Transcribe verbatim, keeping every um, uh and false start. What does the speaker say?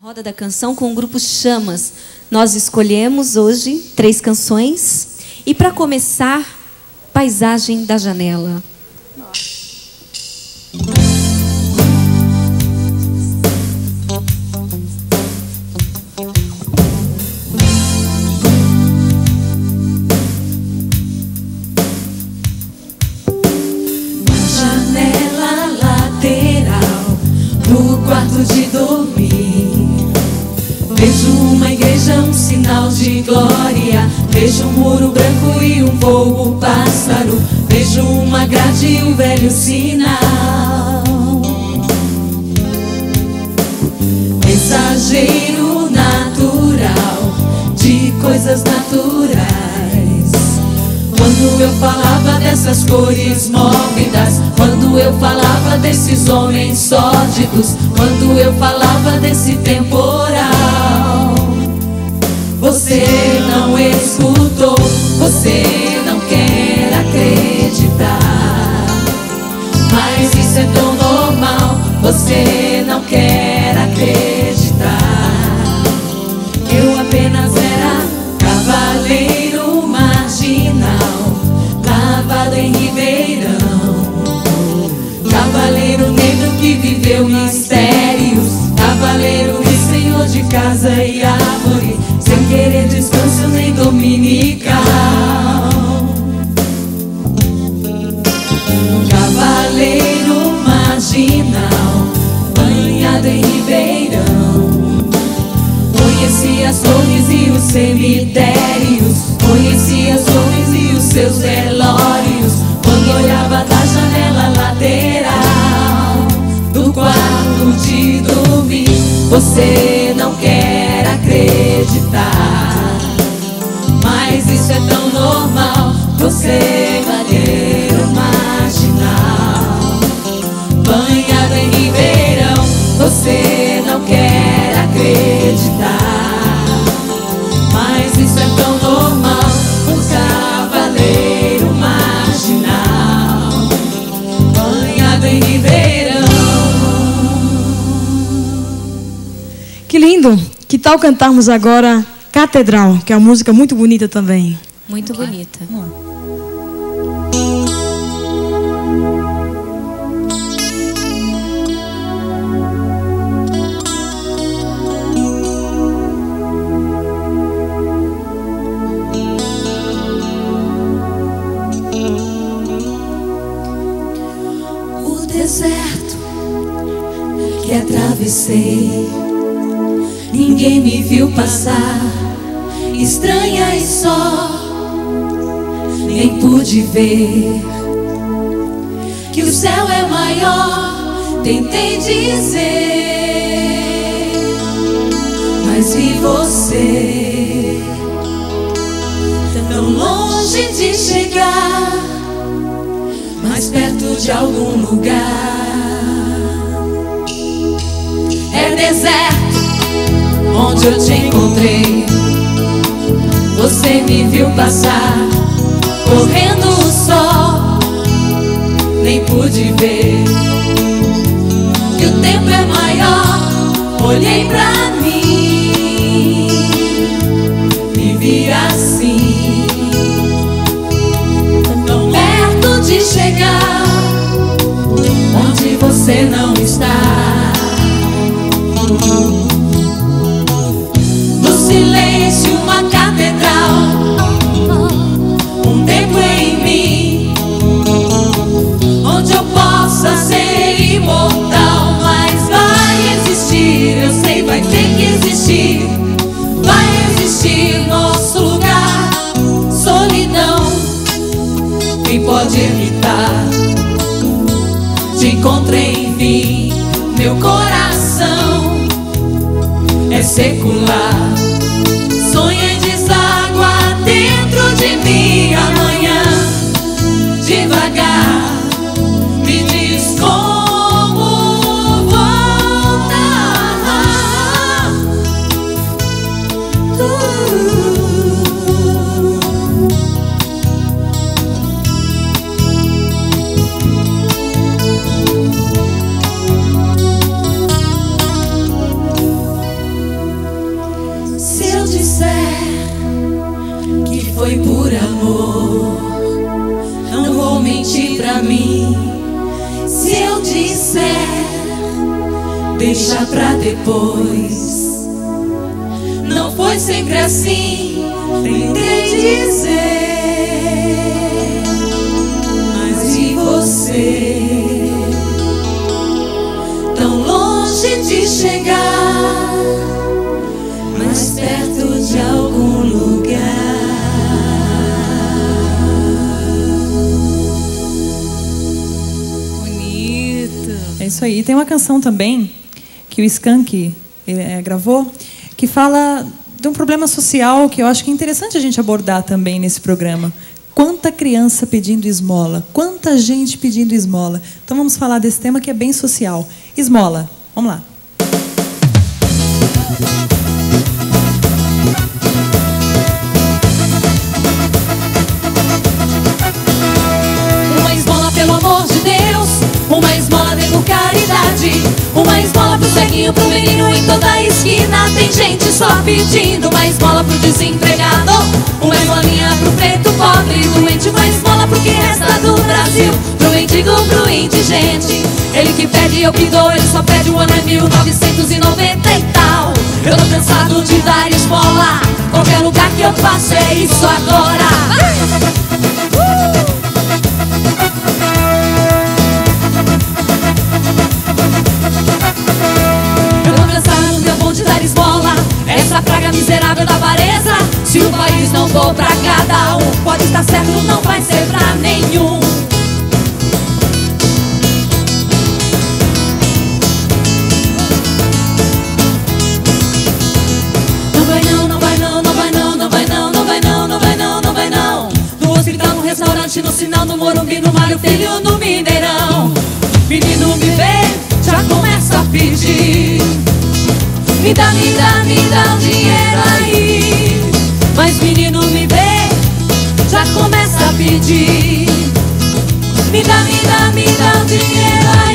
Roda da Canção com o grupo Chamas. Nós escolhemos hoje três canções. E para começar, Paisagem da Janela. Na janela lateral do quarto de dormir, vejo uma igreja, um sinal de glória. Vejo um muro branco e um voo pássaro. Vejo uma grade e um velho sinal. Mensageiro natural de coisas naturais. Quando eu falava dessas cores mórbidas, quando eu falava desses homens sórdidos, quando eu falava desse temporal, você não escutou, você não quer acreditar. Mas isso é tão normal, você não quer acreditar. Eu apenas era cavaleiro marginal, lavado em Ribeirão. Cavaleiro negro que viveu mistérios, cavaleiro e senhor de casa e árvore, sem querer descanso nem dominical. Cavaleiro marginal, banhado em Ribeirão. Conheci as torres e os cemitérios, conheci as torres e os seus velórios. Quando olhava da janela lateral do quarto de dormir, você não quer acreditar. Mas isso é tão normal, você cavaleiro marginal, banhado em Ribeirão. Você não quer acreditar. Mas isso é tão normal, o cavaleiro marginal, banhado em Ribeirão. Que lindo! Que tal cantarmos agora Catedral, que é uma música muito bonita também. Muito bonita. Vamos lá. O deserto que atravessei, ninguém me viu passar, estranha e só. Nem pude ver que o céu é maior, tentei dizer, mas vi você tão longe de chegar, mais perto de algum lugar. É deserto onde eu te encontrei, você me viu passar, correndo o sol. Nem pude ver que o tempo é maior. Olhei pra mim, me vi assim, tão perto de chegar onde você não está. No silêncio uma catedral, um templo em mim, onde eu possa ser imortal. Mas vai existir, eu sei, vai ter que existir. Vai existir nosso lugar, solidão, quem pode evitar? Te encontrei, enfim, meu coração é secular. Sonha em deságua dentro de mim. Amanhã, devagar, me diz como voltar. uh. foi por amor. Não vou mentir pra mim se eu disser, deixa pra depois. Não foi sempre assim, tentei dizer, mas e você? Tão longe de chegar, mais perto de algum lugar. Bonito. É isso aí. E tem uma canção também que o Skank é, gravou, que fala de um problema social que eu acho que é interessante a gente abordar também nesse programa. Quanta criança pedindo esmola, quanta gente pedindo esmola. Então vamos falar desse tema que é bem social. Esmola, vamos lá. Uma esmola pelo amor de Deus, uma esmola dê por caridade, uma esmola pro ceguinho, pro menino em toda a esquina. Tem gente só pedindo uma esmola pro desempregado, uma esmolinha pro preto pobre doente, uma esmola pro que resta do Brasil, pro mendigo, pro indigente. Ele que pede, eu que dou, ele só pede, o ano é mil novecentos e noventa e tal. Eu tô cansado de dar esmola, qualquer lugar que eu passo é isso agora. Eu tô cansado, meu bom de dar esmola, essa praga miserável da avareza. Se o país não for pra cada um, pode estar certo, não vai ser pra nenhum. Não vai não, não vai não, não vai não, não vai não, não vai não, não vai não, não vai não. No hospital, no restaurante, no sinal, no Morumbi, no Mário Filho, no Mineirão. Menino me vê, já começa a pedir, me dá, me dá, me dá o dinheiro aí. Mas menino me vê, já começa a pedir, me dá, me dá, me dá o dinheiro aí.